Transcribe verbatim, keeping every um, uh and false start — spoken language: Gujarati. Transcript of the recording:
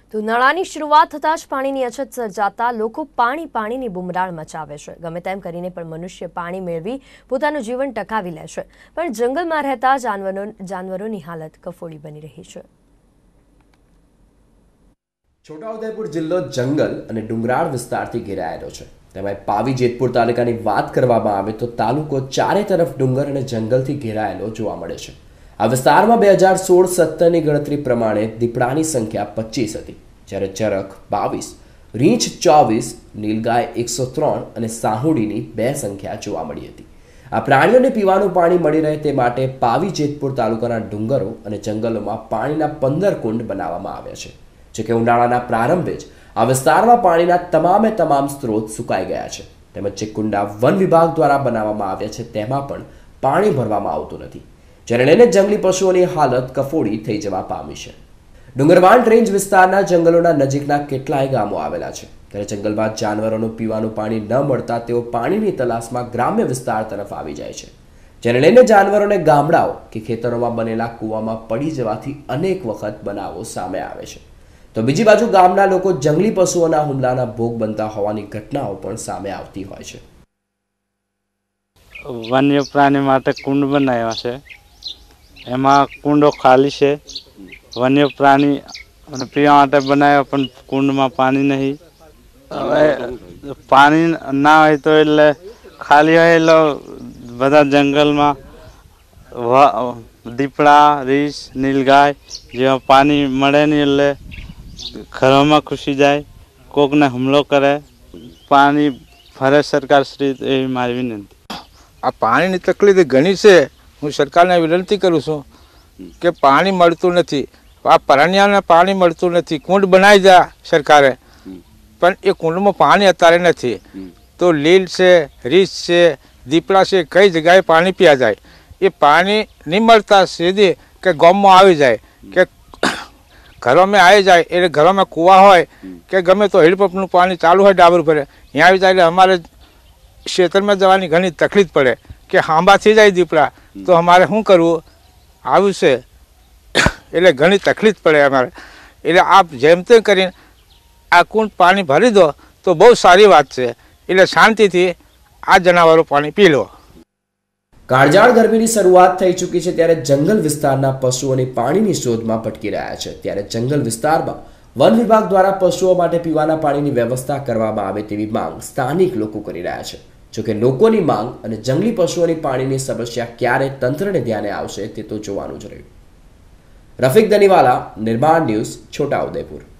તો ઉનાળાની શરૂઆત થતાં જ પાણીની અછત સર્જાતા લોકો પાણી પાણીની બુમરાળ મચાવે છે। ગમે તેમ કરીને પણ મનુષ્ય પાણી મેળવી પોતાનું જીવન ટકાવી લે છે, પણ જંગલમાં રહેતા જાનવરો જાનવરોની હાલત કફોડી બની રહી છે। છોટાઉદેપુર જિલ્લો જંગલ અને ડુંગરાળ વિસ્તારથી ઘેરાયેલો છે। તેમાં પાવી જેતપુર તાલુકાની વાત કરવામાં આવે તો તાલુકો ચારે તરફ ડુંગર અને જંગલથી ઘેરાયેલો જોવા મળે છે। આ વિસ્તારમાં બે હજાર સોળ સત્તરની ગણતરી પ્રમાણે દીપડાની સંખ્યા પચીસ હતી, જ્યારે ચરક બાવીસ, રીંછ ચોવીસ, નીલગાય એકસો ત્રણ અને સાહુડીની બે સંખ્યા જોવા મળી હતી। આ પ્રાણીઓને પીવાનું પાણી મળી રહે તે માટે પાવી જેતપુર તાલુકાના ડુંગરો અને જંગલોમાં પાણીના પંદર કુંડ બનાવવામાં આવ્યા છે। જોકે ઉનાળાના પ્રારંભે જ આ વિસ્તારમાં પાણીના તમામે તમામ સ્ત્રોત સુકાઈ ગયા છે, તેમજ જે કુંડા વન વિભાગ દ્વારા બનાવવામાં આવ્યા છે તેમાં પણ પાણી ભરવામાં આવતું નથી, જેને લઈને જંગલી પશુઓની હાલત કફોડી થઈ જવા પામી છે। ડુંગરવાંટ રેન્જ વિસ્તારના જંગલોના નજીકના કેટલાય ગામો આવેલા છે, ત્યારે જંગલમાં જાનવરોનું પીવાનું પાણી ન મળતા તેઓ પાણીની તલાશમાં ગ્રામ્ય વિસ્તાર તરફ આવી જાય છે, જેને લઈને જાનવરોને ગામડાઓ કે ખેતરોમાં બનેલા કૂવામાં પડી જવાથી અનેક વખત બનાવો સામે આવે છે। તો બીજી બાજુ ગામના લોકો જંગલી પશુઓના હુમલાના ભોગ બનતા હોવાની ઘટનાઓ પણ સામે આવતી હોય છે। વન્ય પ્રાણી માટે કુંડ બનાવ્યા છે, એમાં કુંડો ખાલી છે। વન્ય પ્રાણી પીવા માટે બનાવ્યા પણ કુંડમાં પાણી નહીં। હવે પાણી ના હોય તો એટલે ખાલી હોય એટલે બધા જંગલમાં દીપડા, રીંછ, નીલગાય જેવા પાણી મળે નહીં એટલે ઘરોમાં ઘૂસી જાય, કોકને હુમલો કરે। પાણી ફરે સરકાર શ્રી એવી મારી વિનંતી। આ પાણીની તકલીફ ઘણી છે। હું સરકારને વિનંતી કરું છું કે પાણી મળતું નથી, આ પરણિયાને પાણી મળતું નથી। કુંડ બનાવી જાય સરકારે, પણ એ કુંડમાં પાણી અત્યારે નથી। તો લીલ છે, રીંછ છે, દીપડા છે, કઈ જગ્યાએ પાણી પીવા જાય? એ પાણી નહીં મળતા સીધી કે ગામમાં આવી જાય કે ઘરોમાં આવી જાય, એટલે ઘરોમાં કૂવા હોય કે ગમે તો હેડપંપનું પાણી ચાલુ હોય ડાબર પર, ત્યાં આવી જાય એટલે અમારે ખેતરમાં જવાની ઘણી તકલીફ પડે કે હાંબા થઈ જાય દીપડા, તો અમારે શું કરવું? આવું છે એટલે ઘણી તકલીફ પડે અમારે। એટલે આપ જેમ તેમ કરીને આ કુંડ પાણી ભરી દો તો બહુ સારી વાત છે, એટલે શાંતિથી આ જનાવરો પાણી પી લો। કાળઝાળ ગરમીની શરૂઆત થઈ ચૂકી છે, ત્યારે જંગલ વિસ્તારના પશુઓની પાણીની શોધમાં ભટકી રહ્યા છે। ત્યારે જંગલ વિસ્તારમાં વન વિભાગ દ્વારા પશુઓ માટે પીવાના પાણીની વ્યવસ્થા કરવામાં આવે તેવી માંગ સ્થાનિક લોકો કરી રહ્યા છે। જોકે લોકોની માંગ અને જંગલી પશુઓની પાણીની સમસ્યા ક્યારે તંત્રને ધ્યાને આવશે તે તો જોવાનું જ રહ્યું। રફીક દનીવાલા, નિર્માણ ન્યૂઝ, છોટાઉદેપુર।